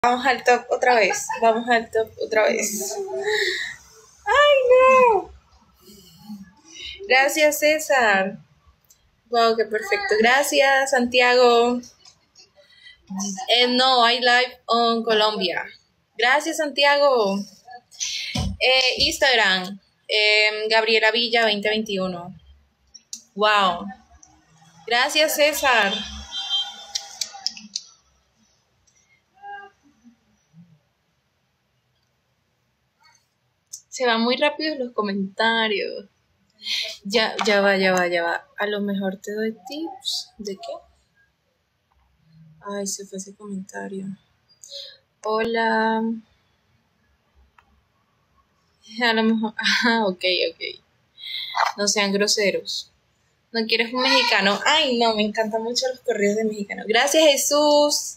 Vamos al top otra vez. Vamos al top otra vez. ¡Ay, no! Gracias, César. Wow, qué perfecto. Gracias, Santiago. No, I live on Colombia. Gracias, Santiago. Instagram, Gabriela Villa 2021. Wow. Gracias, César. Se van muy rápido los comentarios. Ya va. A lo mejor te doy tips. ¿De qué? Ay, se fue ese comentario. Hola. A lo mejor. Ok. No sean groseros. ¿No quieres un mexicano? Ay, no, me encantan mucho los corridos de mexicano. Gracias, Jesús.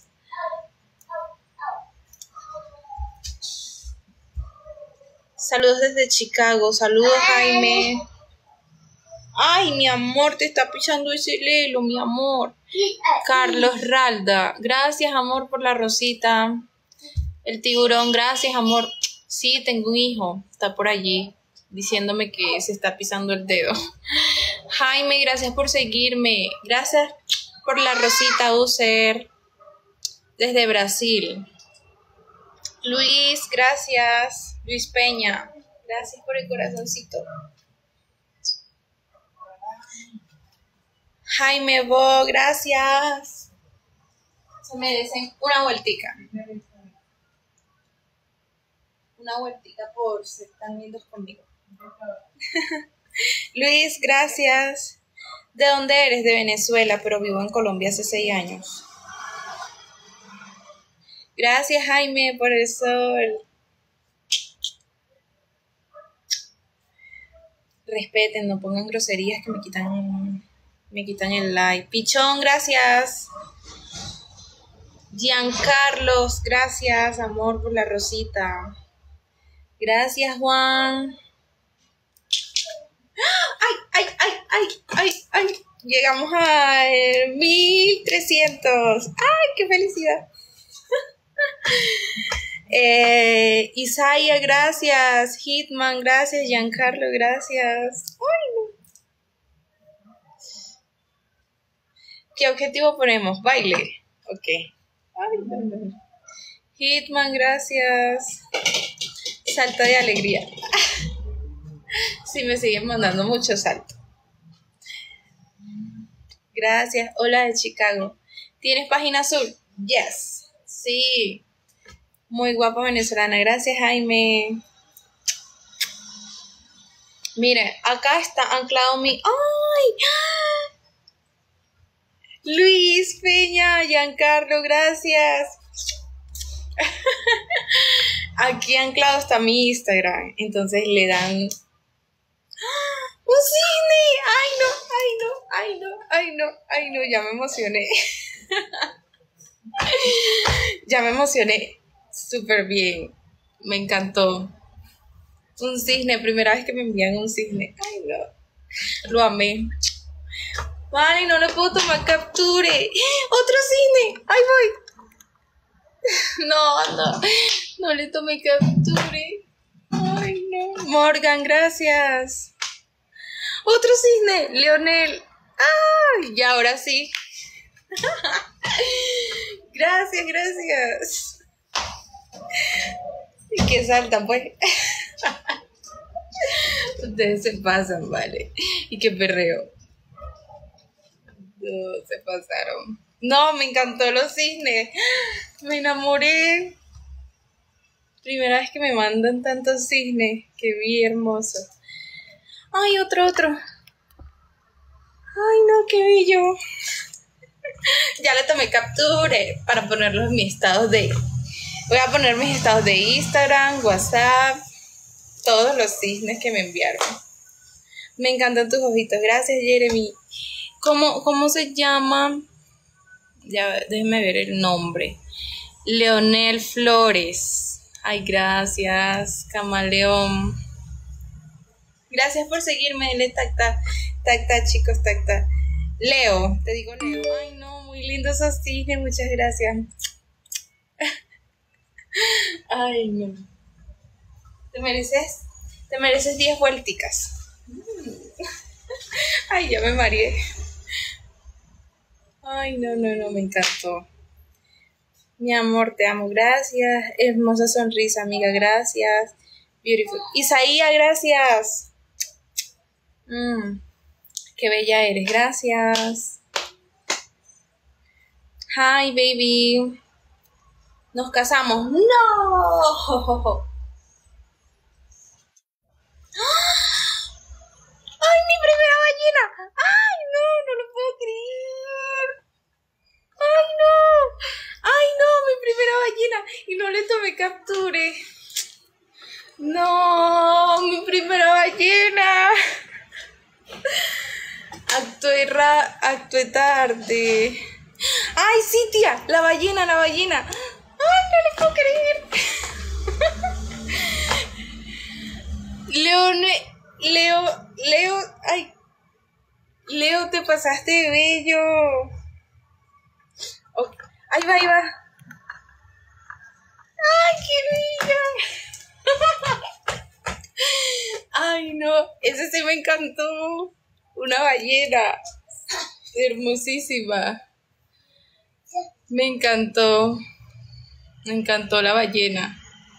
Saludos desde Chicago. Saludos, Jaime. Ay, mi amor, te está pisando ese lelo, mi amor. Carlos Ralda. Gracias, amor, por la rosita. El tiburón, gracias, amor. Sí, tengo un hijo. Está por allí diciéndome que se está pisando el dedo. Jaime, gracias por seguirme. Gracias por la rosita, User. Desde Brasil. Luis, gracias. Luis Peña, gracias por el corazoncito. Jaime Bo, gracias. Se merecen una vueltica. Una vueltica por ser tan lindos conmigo. Luis, gracias. ¿De dónde eres? De Venezuela, pero vivo en Colombia hace 6 años. Gracias, Jaime, por el sol. Respeten, no pongan groserías que me quitan el like. Pichón, gracias. Giancarlos, gracias, amor, por la rosita. Gracias, Juan. ¡Ay! Llegamos a 1300. ¡Ay, qué felicidad! Isaiah, gracias. Hitman, gracias. Giancarlo, gracias. ¡Ay, no! ¿Qué objetivo ponemos? Baile. Ok. Ay, no. Hitman, gracias. Salto de alegría. Sí, me siguen mandando mucho salto. Gracias. Hola de Chicago. ¿Tienes página azul? Yes. Sí. Muy guapa venezolana. Gracias, Jaime. Mire, acá está anclado mi... ¡Ay! Luis Peña, Giancarlo, gracias. Aquí anclado está mi Instagram. Entonces le dan... ¡Un cine! ¡Ay, no! Ya me emocioné. Ya me emocioné. Súper bien. Me encantó. Un cisne, primera vez que me envían un cisne. Ay, no. Lo amé. Vale, no le puedo tomar capture. ¡Otro cisne! ¡Ahí voy! No le tomé capture. Ay, no. Morgan, gracias. Otro cisne, Leonel. ¡Ay! Y ahora sí. Gracias. Y que saltan, pues. Ustedes se pasan, vale. Y qué perreo. No, se pasaron. No, me encantó los cisnes. Me enamoré. Primera vez que me mandan tantos cisnes. Qué bien hermoso. Ay, otro. Ay, no, qué bello. Ya le tomé capture para ponerlos en mis estados de... Voy a poner mis estados de Instagram, WhatsApp, todos los cisnes que me enviaron. Me encantan tus ojitos. Gracias, Jeremy. ¿Cómo se llama? Ya, déjenme ver el nombre. Leonel Flores. Ay, gracias. Camaleón. Gracias por seguirme. Dale tacta, chicos, tacta. Leo, te digo Leo. Ay, no, muy lindo esos cisnes. Muchas gracias. Ay, no. Te mereces 10 vuelticas. Ay, ya me mareé. Ay, no, me encantó. Mi amor, te amo, gracias. Hermosa sonrisa, amiga, gracias. Beautiful. Isaías, gracias. Qué bella eres, gracias. Hi, baby. Nos casamos. ¡No! ¡Ay, mi primera ballena! ¡Ay, no lo puedo creer! ¡Ay, no! ¡Ay, no! Mi primera ballena. Y no le tomé capture. ¡No! ¡Mi primera ballena! Actué tarde. ¡Ay, sí, tía! La ballena. ¡Ay, no le puedo creer! Leo, te pasaste de bello. Okay. Ahí va. ¡Ay, qué bella! ¡Ay, no! Ese sí me encantó. Una ballena. Hermosísima. Me encantó la ballena.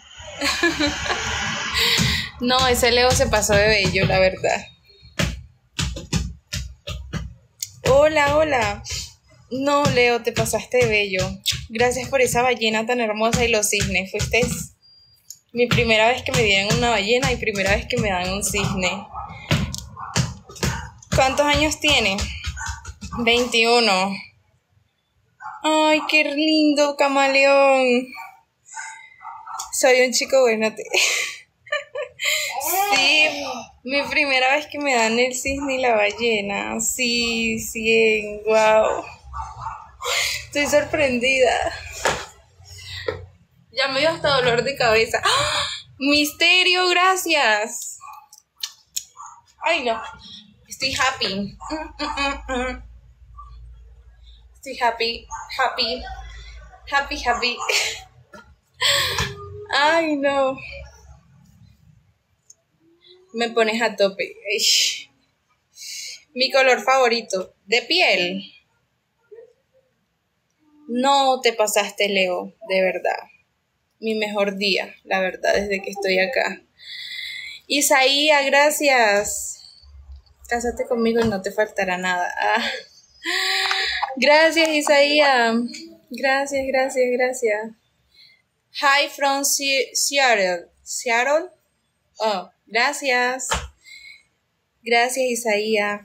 No, ese Leo se pasó de bello, la verdad. Hola. No, Leo, te pasaste de bello. Gracias por esa ballena tan hermosa y los cisnes. Fuiste mi primera vez que me dieron una ballena y primera vez que me dan un cisne. ¿Cuántos años tiene? 21. Ay, qué lindo, camaleón. Soy un chico bueno. Sí, mi primera vez que me dan el cisne y la ballena. Sí, wow. Estoy sorprendida. Ya me dio hasta dolor de cabeza. ¡Ah! Misterio, gracias. Ay, no. Estoy happy. Estoy happy. Ay, no. Me pones a tope. Mi color favorito. De piel. No te pasaste, Leo, de verdad. Mi mejor día, la verdad, desde que estoy acá. Isaías, gracias. Cásate conmigo y no te faltará nada. Gracias, Isaías. Gracias. Hi from Seattle. ¿Seattle? Oh, gracias. Gracias, Isaías.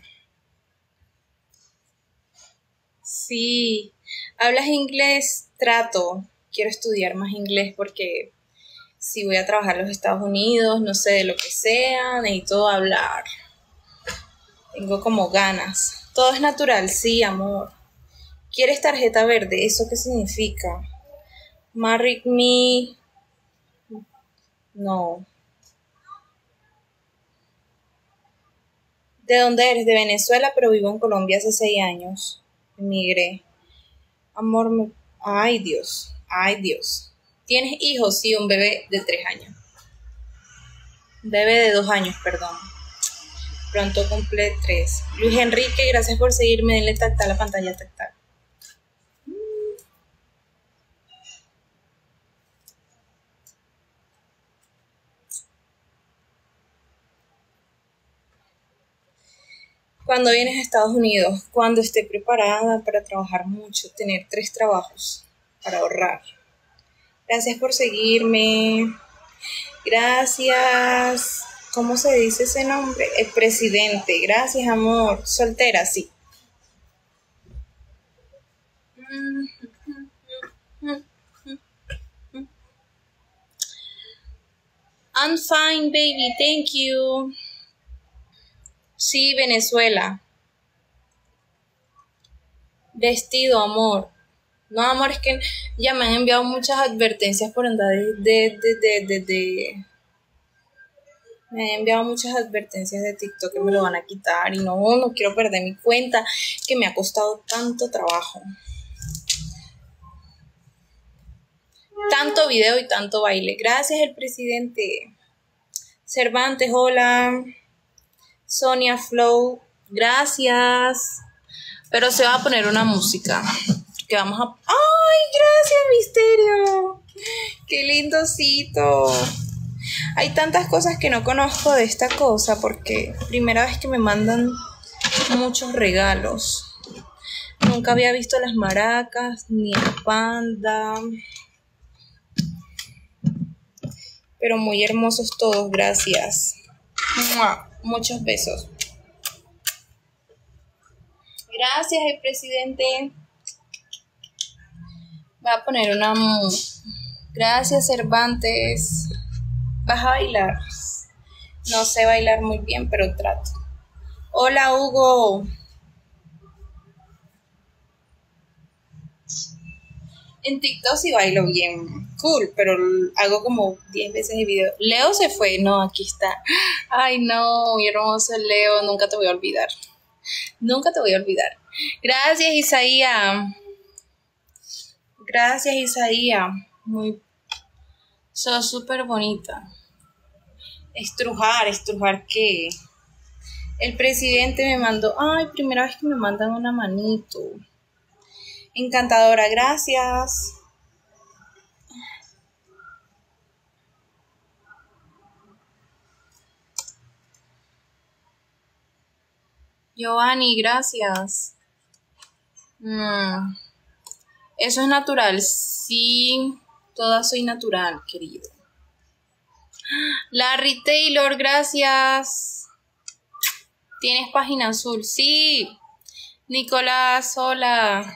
Sí. ¿Hablas inglés? Trato. Quiero estudiar más inglés porque si voy a trabajar en los Estados Unidos, no sé, de lo que sea, necesito hablar. Tengo como ganas. Todo es natural, sí, amor. ¿Quieres tarjeta verde? ¿Eso qué significa? Marry me. No. ¿De dónde eres? De Venezuela, pero vivo en Colombia hace 6 años. Emigré. Amor, Ay, Dios. ¿Tienes hijos? Sí, un bebé de 3 años. Un bebé de 2 años, perdón. Pronto cumple 3. Luis Enrique, gracias por seguirme. Denle tacta a la pantalla tactal. Cuando vienes a Estados Unidos, cuando esté preparada para trabajar mucho, tener 3 trabajos para ahorrar. Gracias por seguirme. Gracias. ¿Cómo se dice ese nombre? El presidente. Gracias, amor. Soltera, sí. I'm fine, baby. Thank you. Sí, Venezuela. Vestido, amor. No, amor, es que ya me han enviado muchas advertencias por andar me han enviado muchas advertencias de TikTok que me lo van a quitar y no quiero perder mi cuenta, que me ha costado tanto trabajo. Tanto video y tanto baile. Gracias, el presidente. Cervantes, hola. Sonia Flow, gracias. Pero se va a poner una música que vamos a... ¡Ay, gracias, Misterio! ¡Qué lindocito! Hay tantas cosas que no conozco de esta cosa porque primera vez que me mandan muchos regalos. Nunca había visto las maracas ni el panda. Pero muy hermosos todos, gracias. ¡Mua! Muchos besos. Gracias, el presidente. Va a poner una... Gracias, Cervantes. ¿Vas a bailar? No sé bailar muy bien, pero trato. Hola, Hugo. En TikTok sí bailo bien. Cool, pero hago como 10 veces el video. Leo se fue. No, aquí está. Ay, no, mi hermoso Leo. Nunca te voy a olvidar. Nunca te voy a olvidar. Gracias, Isaías. Gracias, Isaías. Sos súper bonita. ¿Estrujar qué? El presidente me mandó... Ay, primera vez que me mandan una manito. Encantadora, gracias. Giovanni, gracias. Eso es natural. Sí, toda soy natural, querido. Larry Taylor, gracias. ¿Tienes página azul? Sí. Nicolás, hola.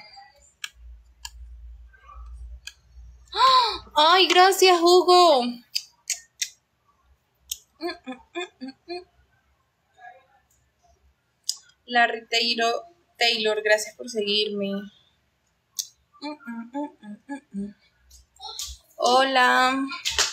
Ay, gracias, Hugo. Larry Taylor, gracias por seguirme. Hola.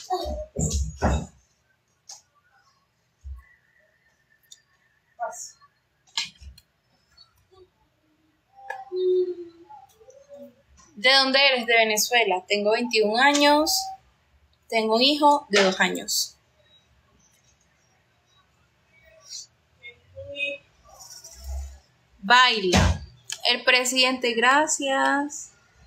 ¿De dónde eres? De Venezuela. Tengo 21 años. Tengo un hijo de 2 años. Baila. El presidente, gracias.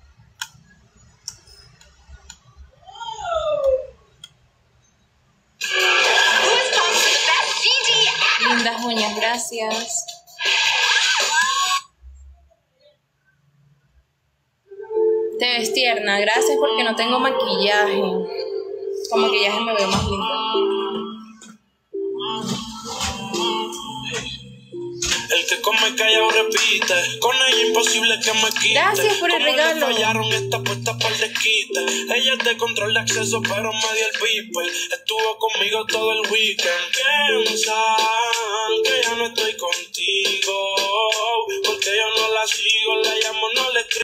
Lindas uñas, gracias. Te ves tierna, gracias porque no tengo maquillaje. Con maquillaje me veo más linda. El que come callado repite, con ella imposible que me quite. Gracias por el regalo. Le fallaron esta puesta para el desquite. Ella es de control de acceso, pero me dio el beeper. Estuvo conmigo todo el weekend. Piensan que ya no estoy contigo, porque yo no la sigo, la llamo, no le escribo.